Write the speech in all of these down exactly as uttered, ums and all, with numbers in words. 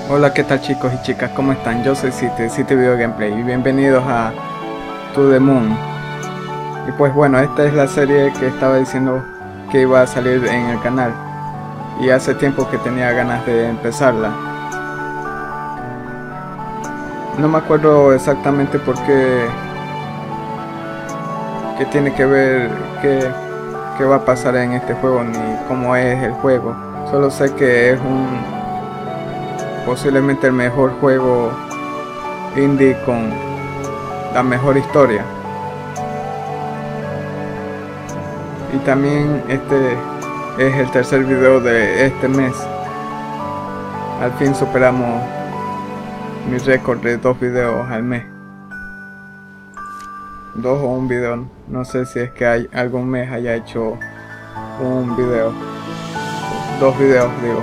Hola, ¿qué tal chicos y chicas? ¿Cómo están? Yo soy City, City Video Gameplay y bienvenidos a To The Moon. Y pues bueno, esta es la serie que estaba diciendo que iba a salir en el canal y hace tiempo que tenía ganas de empezarla. No me acuerdo exactamente por qué, qué tiene que ver, qué, qué va a pasar en este juego ni cómo es el juego. Solo sé que es un posiblemente el mejor juego indie con la mejor historia. Y también este es el tercer video de este mes. Al fin superamos mi récord de dos videos al mes. Dos o un video. No sé si es que hay algún mes haya hecho un video. Dos videos digo.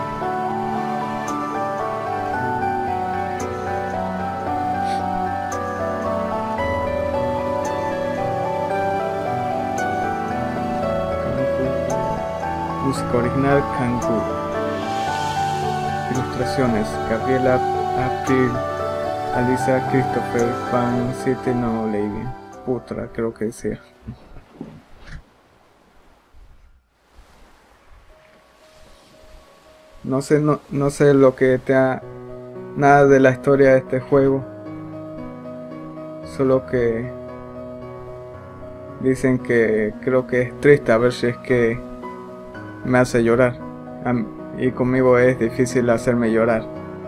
Música original Kanku. Ilustraciones Gabriela April, Alisa Christopher, Fan siete no Lady Putra, creo que decía. No sé, no, no sé lo que te ha... nada de la historia de este juego. Solo que dicen que creo que es triste, a ver si es que me hace llorar. Y conmigo es difícil hacerme llorar.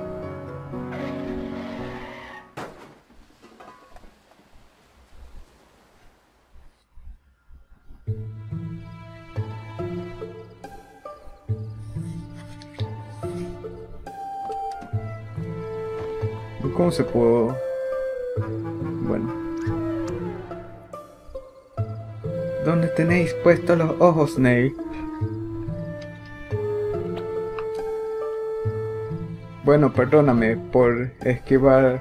¿Cómo se pudo? Bueno. ¿Dónde tenéis puestos los ojos, Snail? Bueno, perdóname por esquivar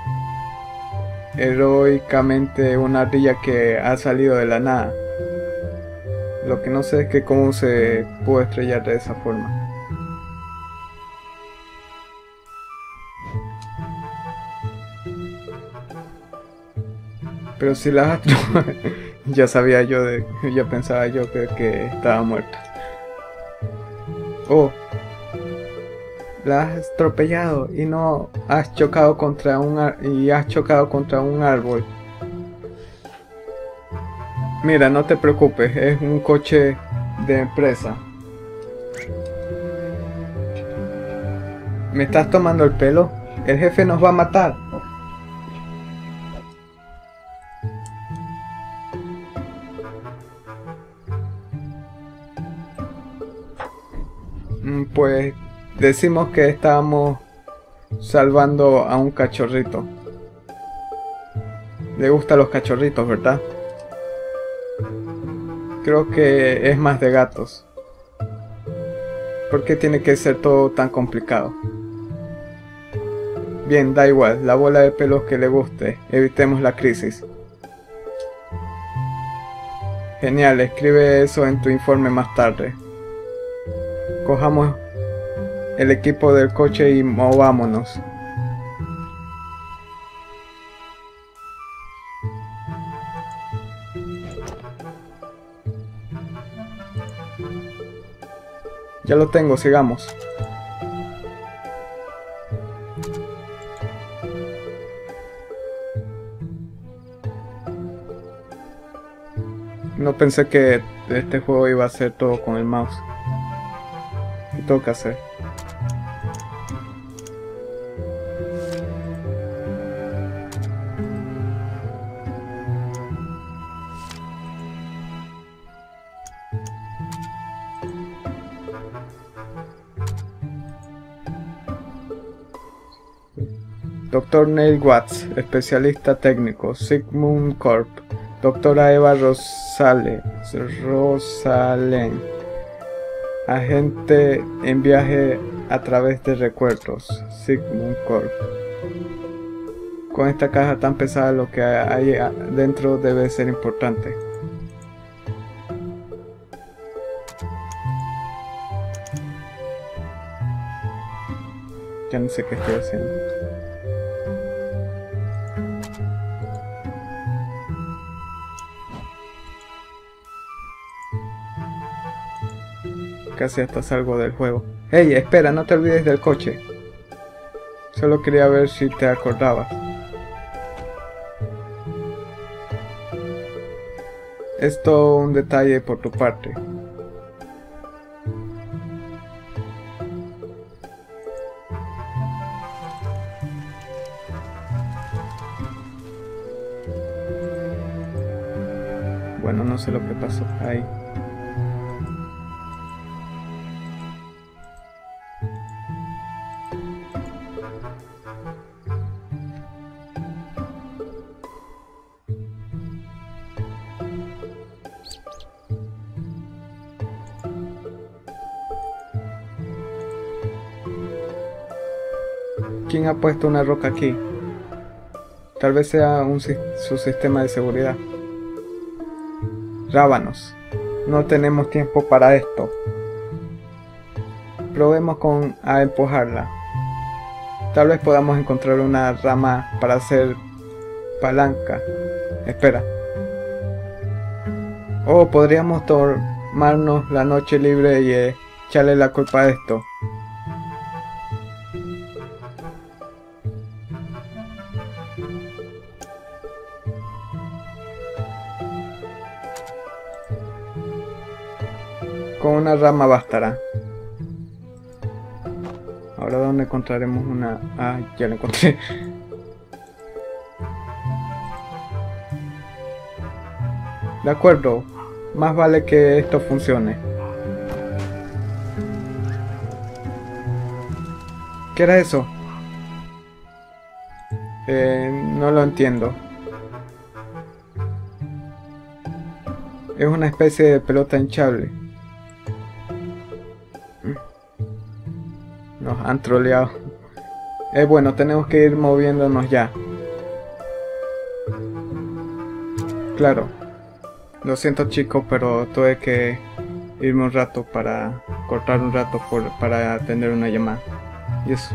heroicamente una ardilla que ha salido de la nada. Lo que no sé es que cómo se pudo estrellar de esa forma. Pero si la has ya sabía yo de... ya pensaba yo que, que estaba muerta. Oh. La has atropellado y no has chocado contra un ar y has chocado contra un árbol. Mira, no te preocupes, es un coche de empresa. ¿Me estás tomando el pelo? El jefe nos va a matar. Pues decimos que estábamos salvando a un cachorrito. Le gustan los cachorritos, ¿verdad? Creo que es más de gatos. ¿Por qué tiene que ser todo tan complicado? Bien, da igual, la bola de pelos que le guste. Evitemos la crisis. Genial, escribe eso en tu informe más tarde. Cojamos el equipo del coche y movámonos. Ya lo tengo, sigamos. No pensé que este juego iba a ser todo con el mouse. ¿Qué tengo que hacer? Doctor Neil Watts, especialista técnico, Sigmund Corp. Doctora Eva Rosale, Rosalen, agente en viaje a través de recuerdos, Sigmund Corp. Con esta caja tan pesada, lo que hay dentro debe ser importante. Ya no sé qué estoy haciendo. Casi hasta salgo del juego. ¡Hey! Espera, no te olvides del coche. Solo quería ver si te acordabas. Es todo un detalle por tu parte. Bueno, no sé lo que pasó ahí. ¿Quién ha puesto una roca aquí? Tal vez sea un, su sistema de seguridad. Rábanos. No tenemos tiempo para esto. Probemos con a empujarla. Tal vez podamos encontrar una rama para hacer palanca. Espera. Oh, podríamos tomarnos la noche libre y eh, echarle la culpa a esto. Con una rama bastará. Ahora, ¿dónde encontraremos una? Ah, ya la encontré. De acuerdo. Más vale que esto funcione. ¿Qué era eso? Eh, no lo entiendo. Es una especie de pelota hinchable. Nos han troleado. Eh, bueno, tenemos que ir moviéndonos ya. Claro. Lo siento, chicos, pero tuve que irme un rato para cortar un rato por, para atender una llamada. Y eso.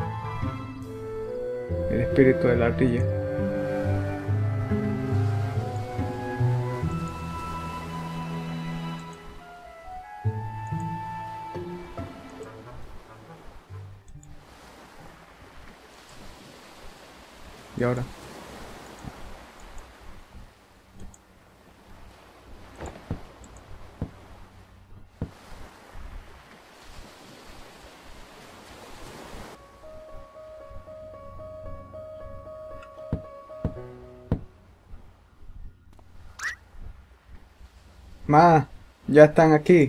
El espíritu de la ardilla. Y ahora. Ma, ya están aquí.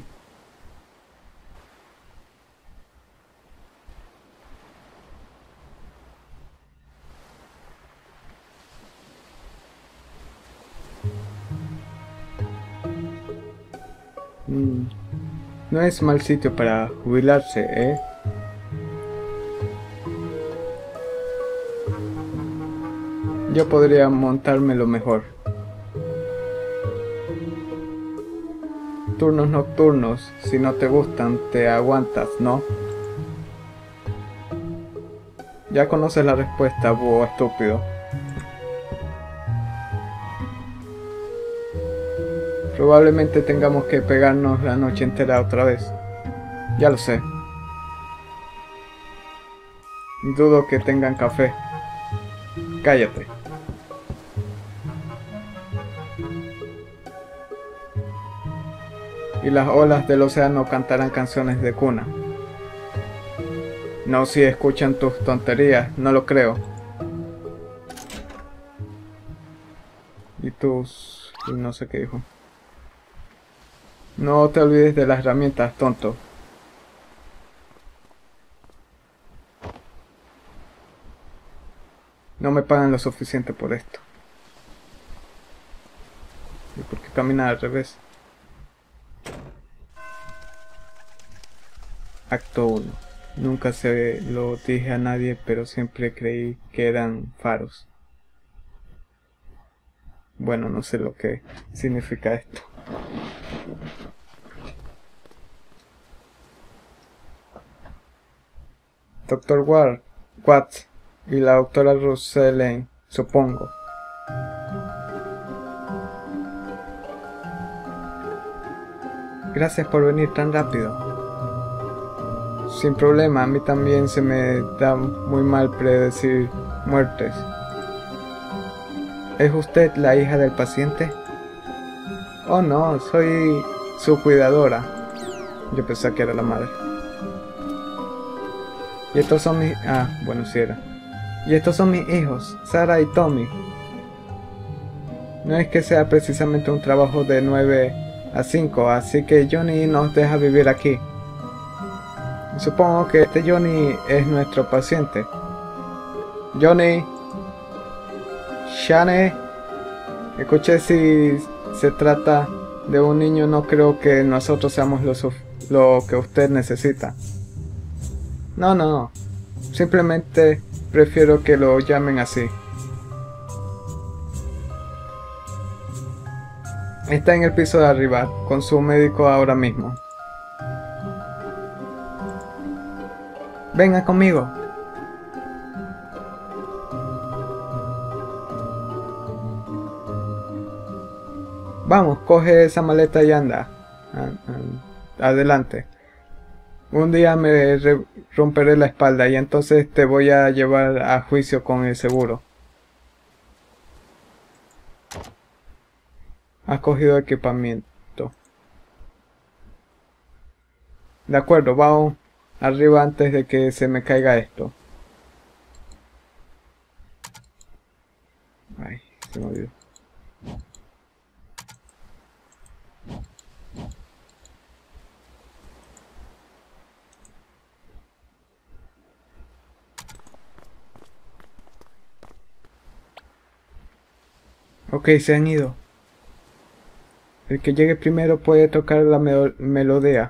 Mm, no es mal sitio para jubilarse, ¿eh? Yo podría montármelo mejor. Turnos nocturnos, si no te gustan, te aguantas, ¿no? Ya conoces la respuesta, búho estúpido. Probablemente tengamos que pegarnos la noche entera otra vez. Ya lo sé. Dudo que tengan café. Cállate. Y las olas del océano cantarán canciones de cuna. No, si escuchan tus tonterías, no lo creo. Y tus... y no sé qué dijo. No te olvides de las herramientas, tonto. No me pagan lo suficiente por esto. ¿Y por qué camina al revés? Acto uno. Nunca se lo dije a nadie, pero siempre creí que eran faros. Bueno, no sé lo que significa esto. Doctor Ward, Watts y la doctora Russell Lane, supongo. Gracias por venir tan rápido. Sin problema, a mí también se me da muy mal predecir muertes. ¿Es usted la hija del paciente? Oh no, soy su cuidadora. Yo pensé que era la madre. Y estos son mis... Ah, bueno, sí era. Y estos son mis hijos, Sarah y Tommy. No es que sea precisamente un trabajo de nueve a cinco, así que Johnny nos deja vivir aquí. Supongo que este Johnny es nuestro paciente. Johnny. Shane. Escuché, si se trata de un niño, no creo que nosotros seamos lo, lo que usted necesita. No, no, no. Simplemente prefiero que lo llamen así. Está en el piso de arriba, con su médico ahora mismo. Venga conmigo. Vamos, coge esa maleta y anda. Adelante. Un día me romperé la espalda y entonces te voy a llevar a juicio con el seguro. Has cogido equipamiento. De acuerdo, vamos arriba antes de que se me caiga esto. Ay, se me olvidó. Ok, se han ido. El que llegue primero puede tocar la me melodía.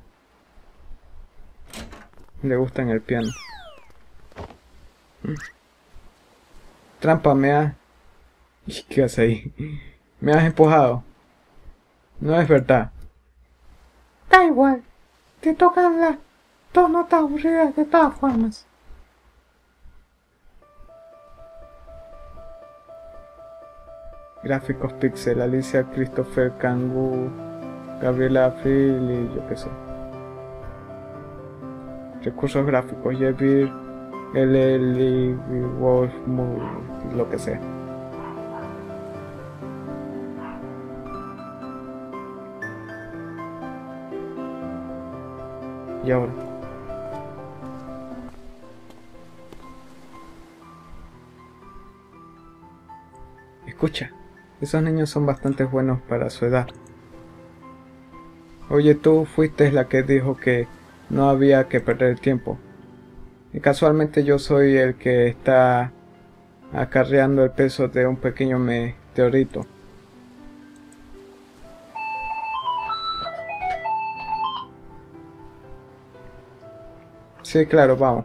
Le gusta en el piano. Trampa, me ha... ¿Qué hace ahí? Me has empujado. No es verdad. Da igual. Te tocan las dos notas aburridas de todas formas. Gráficos Pixel, Alicia, Christopher, Kangu, Gabriela Phil y yo qué sé. Recursos gráficos, Jevir, L L, Wolf, lo que sea. Y ahora. Escucha. Esos niños son bastante buenos para su edad. Oye, tú fuiste la que dijo que no había que perder el tiempo. Y casualmente yo soy el que está acarreando el peso de un pequeño meteorito. Sí, claro, vamos.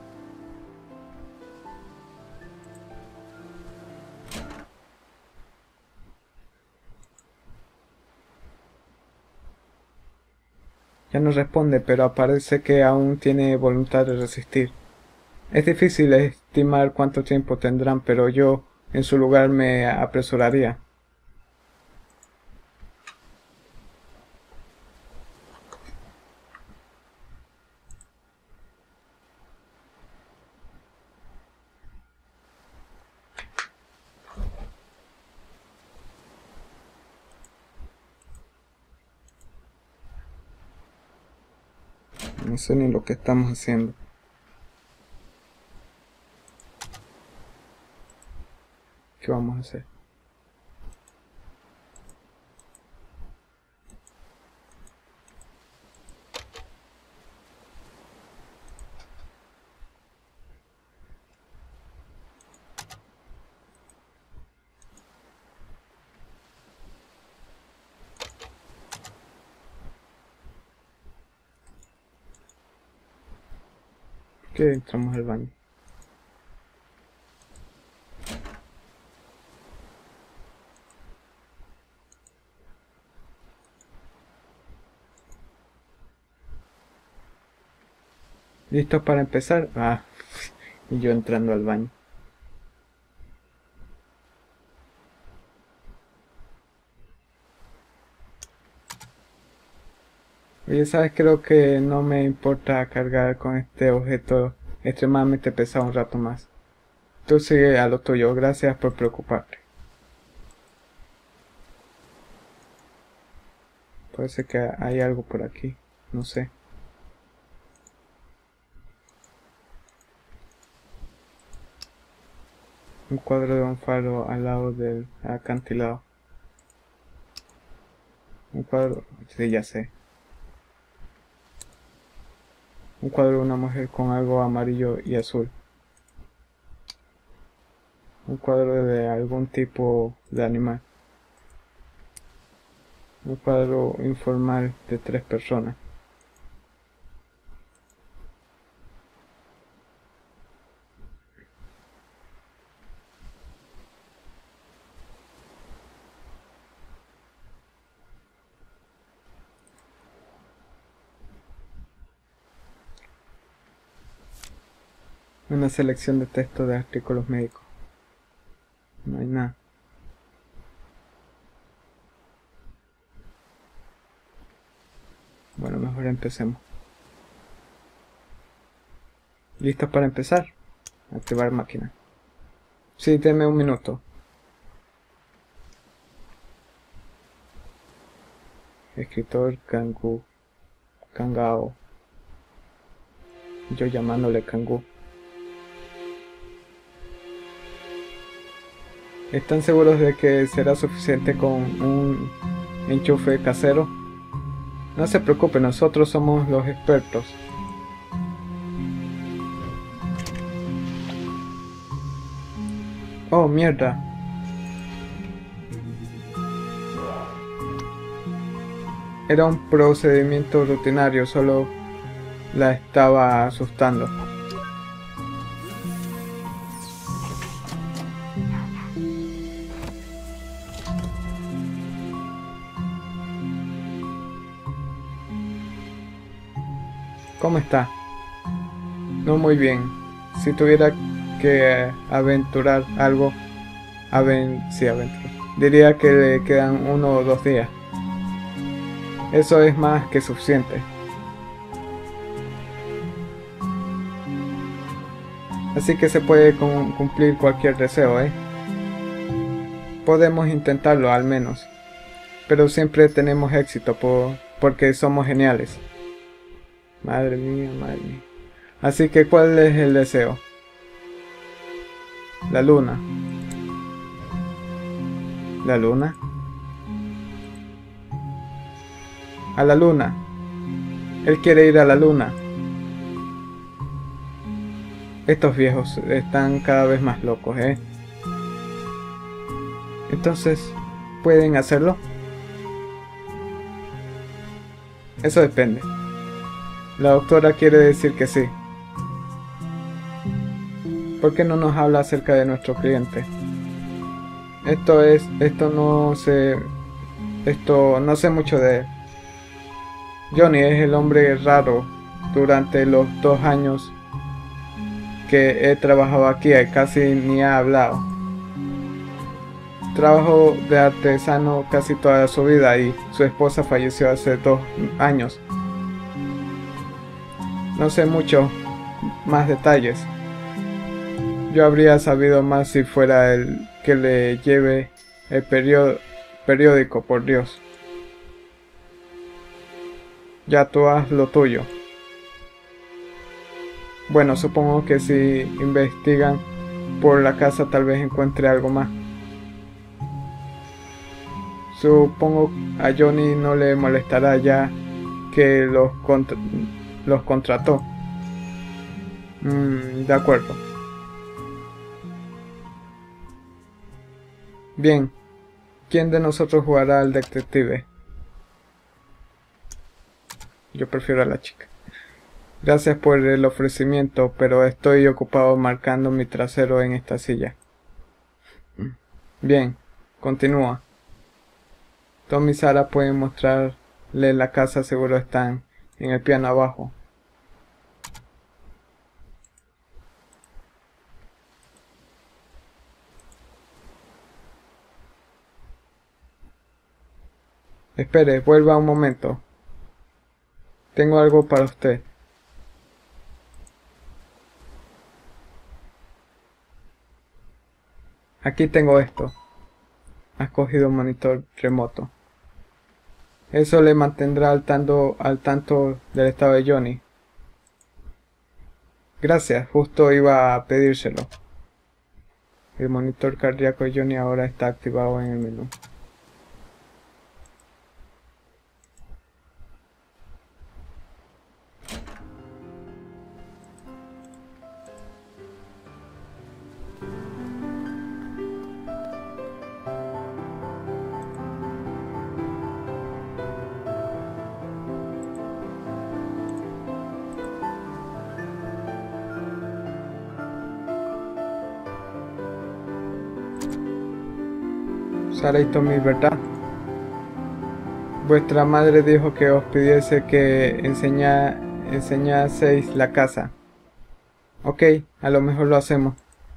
Ya no responde, pero parece que aún tiene voluntad de resistir. Es difícil estimar cuánto tiempo tendrán, pero yo, en su lugar, me apresuraría. No sé ni lo que estamos haciendo. ¿Qué vamos a hacer? ¿Por qué entramos al baño? ¿Listos para empezar? Ah, Y yo entrando al baño. Oye, ¿sabes? Creo que no me importa cargar con este objeto extremadamente pesado un rato más. Tú sigue a lo tuyo, gracias por preocuparte. Puede ser que hay algo por aquí, no sé. Un cuadro de un faro al lado del acantilado. Un cuadro... sí, ya sé. Un cuadro de una mujer con algo amarillo y azul. Un cuadro de algún tipo de animal. Un cuadro informal de tres personas. Una selección de texto de artículos médicos. No hay nada. Bueno, mejor empecemos. ¿Listos para empezar? Activar máquina. Sí, denme un minuto. Escritor Kangu. Kangao. Yo llamándole Kangu. ¿Están seguros de que será suficiente con un enchufe casero? No se preocupe, nosotros somos los expertos. Oh, mierda. Era un procedimiento rutinario, solo la estaba asustando. ¿Cómo está? No muy bien. Si tuviera que aventurar algo, aven sí, aventurar. Diría que le quedan uno o dos días. Eso es más que suficiente. Así que se puede cumplir cualquier deseo, ¿eh? Podemos intentarlo al menos. Pero siempre tenemos éxito por, porque somos geniales. Madre mía, madre mía. Así que, ¿cuál es el deseo? La luna. ¿La luna? A la luna. Él quiere ir a la luna. Estos viejos están cada vez más locos, ¿eh? Entonces, ¿pueden hacerlo? Eso depende. La doctora quiere decir que sí. ¿Por qué no nos habla acerca de nuestro cliente? Esto es... Esto no sé... Esto... No sé mucho de él. Johnny es el hombre raro. Durante los dos años que he trabajado aquí, casi ni ha hablado. Trabajó de artesano casi toda su vida y su esposa falleció hace dos años. No sé mucho más detalles. Yo habría sabido más si fuera el que le lleve el periódico, por Dios. Ya tú haz lo tuyo. Bueno, supongo que si investigan por la casa tal vez encuentre algo más. Supongo a Johnny no le molestará ya que los, contra los contrató. Mm, de acuerdo. Bien. ¿Quién de nosotros jugará al detective? Yo prefiero a la chica. Gracias por el ofrecimiento, pero estoy ocupado marcando mi trasero en esta silla. Bien, continúa. Tom y Sarah pueden mostrarle la casa, seguro están en el piano abajo. Espere, vuelva un momento. Tengo algo para usted. Aquí tengo esto. Has cogido un monitor remoto. Eso le mantendrá al tanto, al tanto del estado de Johnny. Gracias, justo iba a pedírselo. El monitor cardíaco de Johnny ahora está activado en el menú. Sara y Tommy, ¿verdad? Vuestra madre dijo que os pidiese que enseña, enseñaseis la casa. Ok, a lo mejor lo hacemos.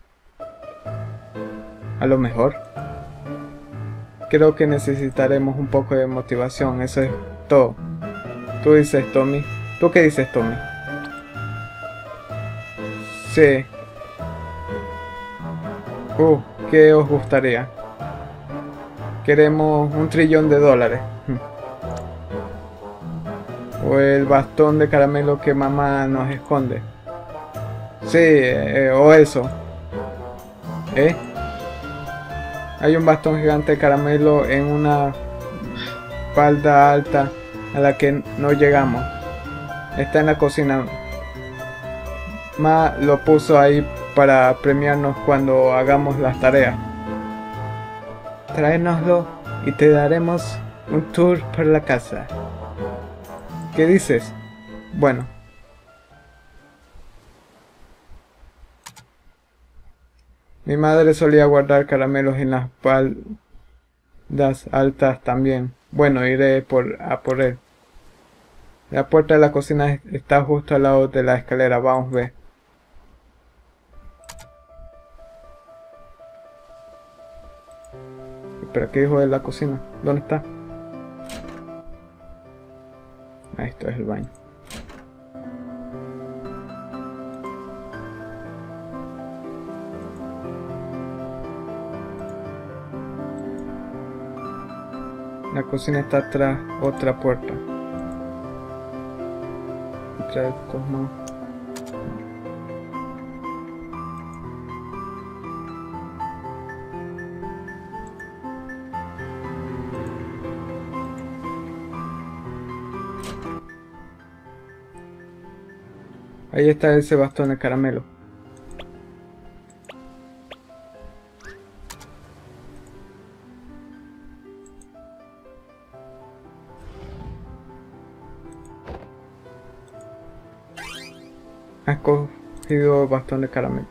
A lo mejor. Creo que necesitaremos un poco de motivación, eso es todo. Tú dices, Tommy. ¿Tú qué dices, Tommy? Sí. Uh, ¿qué os gustaría? Queremos un trillón de dólares. O el bastón de caramelo que mamá nos esconde. Sí, eh, o eso. ¿Eh? Hay un bastón gigante de caramelo en una falda alta a la que no llegamos. Está en la cocina. Ma lo puso ahí para premiarnos cuando hagamos las tareas. Tráenoslo y te daremos un tour por la casa. ¿Qué dices? Bueno. Mi madre solía guardar caramelos en las faldas altas también. Bueno, iré por, a por él. La puerta de la cocina está justo al lado de la escalera. Vamos a ver. Espera, ¿qué dijo de la cocina? ¿Dónde está? Ah, esto es el baño. La cocina está tras otra puerta. Trae estos más. Ahí está ese bastón de caramelo. Has cogido bastón de caramelo.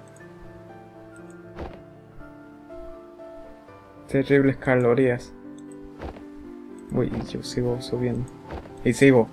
Terribles calorías. Uy, yo sigo subiendo. Y sigo.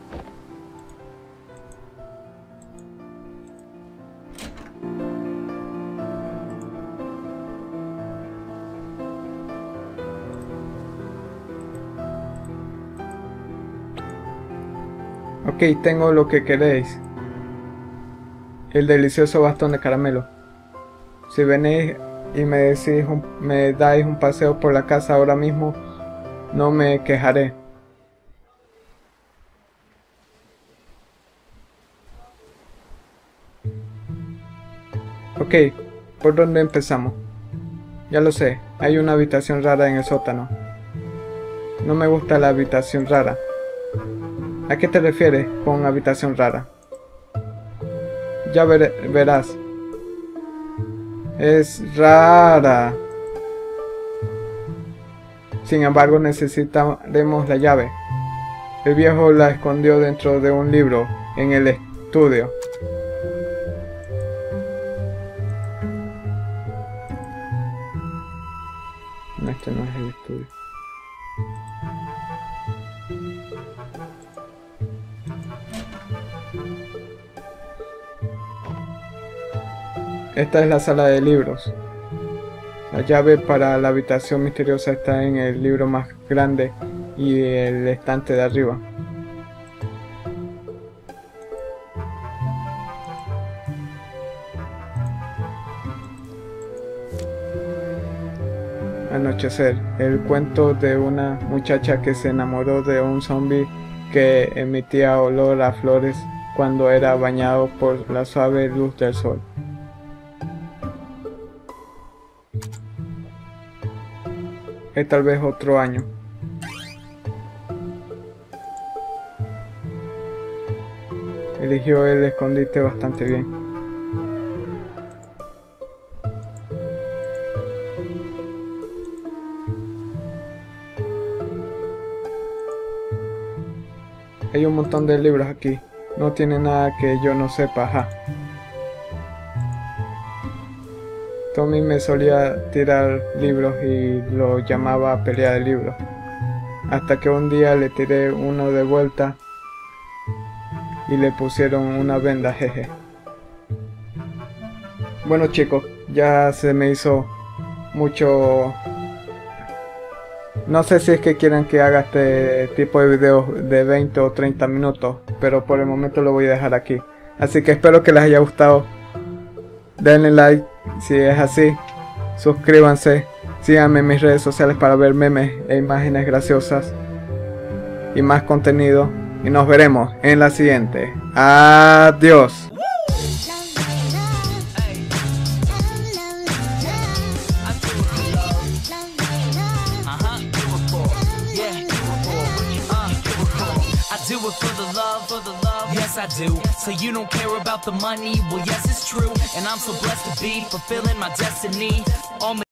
Ok, tengo lo que queréis. El delicioso bastón de caramelo. Si venís y me, decís un, me dais un paseo por la casa ahora mismo, no me quejaré. Ok, ¿por dónde empezamos? Ya lo sé, hay una habitación rara en el sótano. No me gusta la habitación rara. ¿A qué te refieres con habitación rara? Ya ver, verás. Es rara. Sin embargo, necesitaremos la llave. El viejo la escondió dentro de un libro en el estudio. No, este no es el estudio. Esta es la sala de libros. La llave para la habitación misteriosa está en el libro más grande y el estante de arriba. Anochecer, el cuento de una muchacha que se enamoró de un zombie que emitía olor a flores cuando era bañado por la suave luz del sol. Es tal vez otro año. Eligió el escondite bastante bien. Hay un montón de libros aquí. No tiene nada que yo no sepa, ajá. Tommy me solía tirar libros y lo llamaba pelea de libros. Hasta que un día le tiré uno de vuelta y le pusieron una venda, jeje. Bueno chicos, ya se me hizo mucho. No sé si es que quieren que haga este tipo de videos de veinte o treinta minutos, pero por el momento lo voy a dejar aquí. Así que espero que les haya gustado. Denle like si es así. Suscríbanse. Síganme en mis redes sociales para ver memes e imágenes graciosas y más contenido. Y nos veremos en la siguiente. Adiós. Do it for the love, for the love, yes I do. So you don't care about the money, well yes it's true. And I'm so blessed to be fulfilling my destiny. All